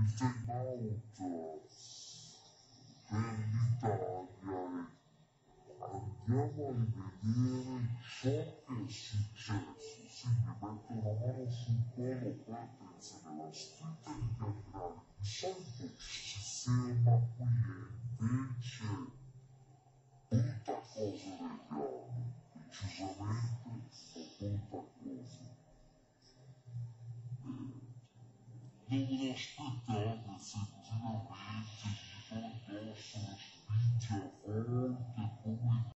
time out per l'Italia e andiamo a rivedere ciò che è successo. Sì, mi metto una mano sul collo, poi attenzione, la scritta di diagrami di solito ci si ferma qui e invece brutta cosa vediamo, decisamente brutta cosa. Dovrò aspettare effettivamente di poi possono spingere a volte come